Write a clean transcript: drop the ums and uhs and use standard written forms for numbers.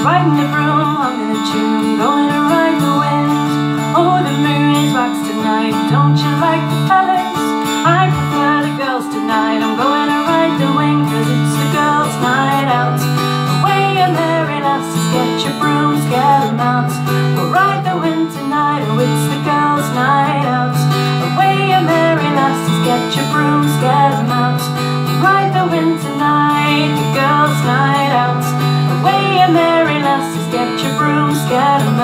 riding the broom, humming a tune, going to ride the wind. Oh, the moon is wax tonight, don't you like the fellas? I prefer the girls tonight, I'm going to ride the wing, 'cause it's the girls' night out. Away, a merry lasses, get your brooms, get 'em out. We'll ride the wind tonight, oh, it's the girls' night out. Away, a merry lasses, get your brooms, get 'em out. We'll ride the wind tonight, the girls' night out. Away, a merry lasses, get your brooms, get 'em